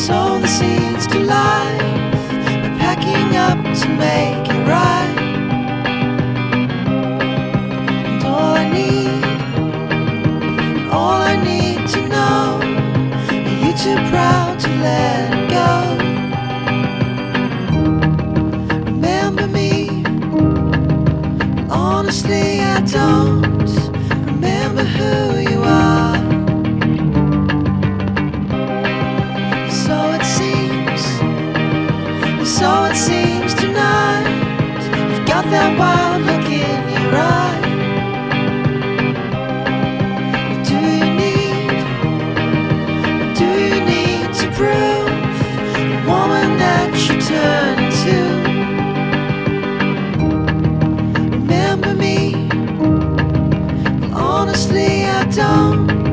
sow the seeds to life by packing up to make it right. And all I need to know, are you too proud to let it go? Remember me, but honestly I don't remember who you are. So it seems tonight, you've got that wild look in your eye. What do you need to prove the woman that you turn into? Remember me, but honestly I don't